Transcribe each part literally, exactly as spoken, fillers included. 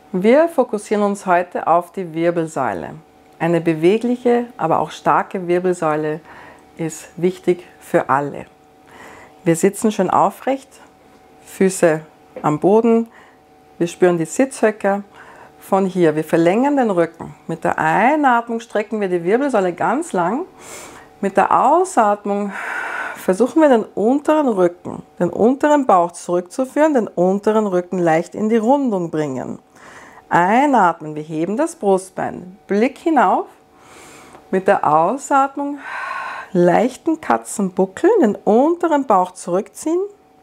Wir fokussieren uns heute auf die Wirbelsäule. Eine bewegliche, aber auch starke Wirbelsäule ist wichtig für alle. Wir sitzen schön aufrecht, Füße am Boden, wir spüren die Sitzhöcker. Von hier, wir verlängern den Rücken. Mit der Einatmung strecken wir die Wirbelsäule ganz lang. Mit der Ausatmung versuchen wir den unteren Rücken, den unteren Bauch zurückzuführen, den unteren Rücken leicht in die Rundung bringen. Einatmen, wir heben das Brustbein, Blick hinauf. Mit der Ausatmung leichten Katzenbuckel, den unteren Bauch zurückziehen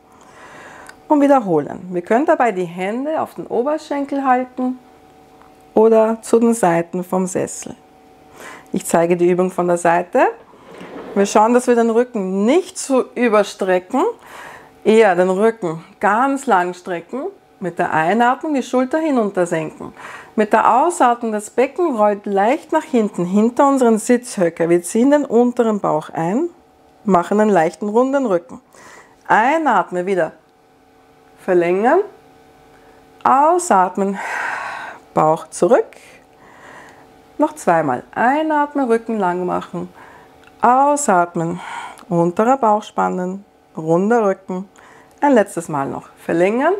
und wiederholen. Wir können dabei die Hände auf den Oberschenkel halten oder zu den Seiten vom Sessel. Ich zeige die Übung von der Seite. Wir schauen, dass wir den Rücken nicht zu überstrecken, eher den Rücken ganz lang strecken. Mit der Einatmung die Schulter hinunter senken. Mit der Ausatmung das Becken rollt leicht nach hinten, hinter unseren Sitzhöcker. Wir ziehen den unteren Bauch ein, machen einen leichten runden Rücken. Einatmen wieder, verlängern, ausatmen, Bauch zurück. Noch zweimal. Einatmen, Rücken lang machen. Ausatmen, unterer Bauch spannen, runder Rücken. Ein letztes Mal noch. Verlängern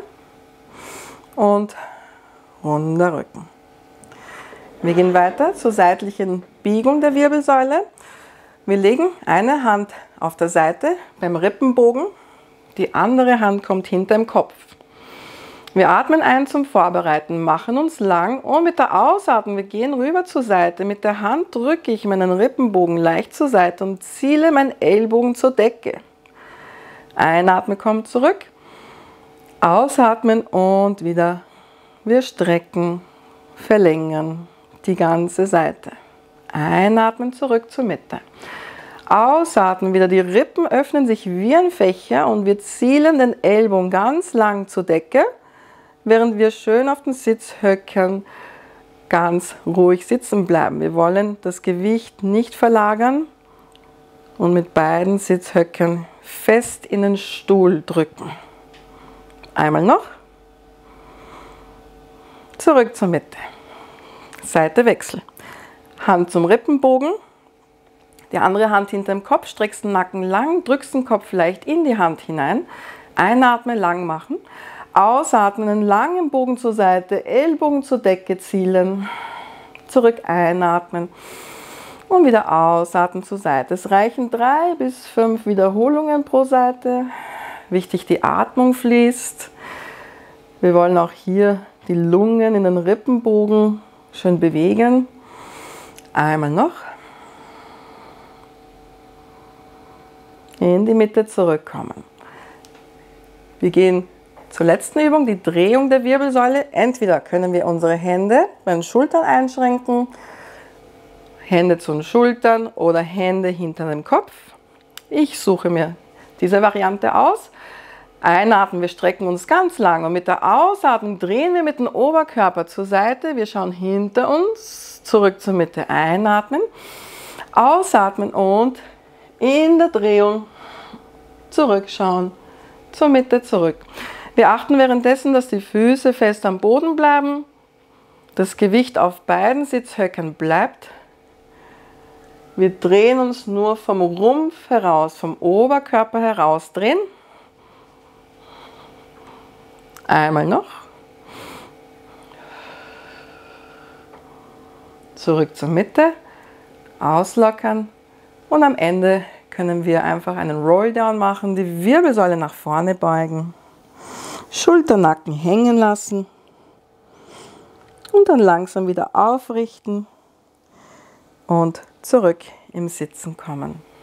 und runder Rücken. Wir gehen weiter zur seitlichen Biegung der Wirbelsäule. Wir legen eine Hand auf der Seite beim Rippenbogen, die andere Hand kommt hinter dem Kopf. Wir atmen ein zum Vorbereiten, machen uns lang und mit der Ausatmung, wir gehen rüber zur Seite. Mit der Hand drücke ich meinen Rippenbogen leicht zur Seite und ziele meinen Ellbogen zur Decke. Einatmen, kommt zurück. Ausatmen und wieder. Wir strecken, verlängern die ganze Seite. Einatmen, zurück zur Mitte. Ausatmen, wieder die Rippen öffnen sich wie ein Fächer und wir zielen den Ellbogen ganz lang zur Decke, während wir schön auf den Sitzhöckern ganz ruhig sitzen bleiben. Wir wollen das Gewicht nicht verlagern und mit beiden Sitzhöckern fest in den Stuhl drücken. Einmal noch. Zurück zur Mitte. Seite wechseln. Hand zum Rippenbogen. Die andere Hand hinter dem Kopf. Streckst den Nacken lang, drückst den Kopf leicht in die Hand hinein. Einatmen, lang machen. Ausatmen, einen langen Bogen zur Seite, Ellbogen zur Decke zielen. Zurück einatmen. Und wieder ausatmen zur Seite. Es reichen drei bis fünf Wiederholungen pro Seite. Wichtig, die Atmung fließt. Wir wollen auch hier die Lungen in den Rippenbogen schön bewegen. Einmal noch. In die Mitte zurückkommen. Wir gehen zur letzten Übung, die Drehung der Wirbelsäule. Entweder können wir unsere Hände bei den Schultern einschränken, Hände zu den Schultern oder Hände hinter dem Kopf. Ich suche mir diese Variante aus. Einatmen, wir strecken uns ganz lang und mit der Ausatmung drehen wir mit dem Oberkörper zur Seite. Wir schauen hinter uns, zurück zur Mitte. Einatmen, ausatmen und in der Drehung zurückschauen, zur Mitte zurück. Wir achten währenddessen, dass die Füße fest am Boden bleiben, das Gewicht auf beiden Sitzhöckern bleibt. Wir drehen uns nur vom Rumpf heraus, vom Oberkörper heraus drehen. Einmal noch. Zurück zur Mitte, auslockern und am Ende können wir einfach einen Rolldown machen, die Wirbelsäule nach vorne beugen, Schulternacken hängen lassen und dann langsam wieder aufrichten und zurück im Sitzen kommen.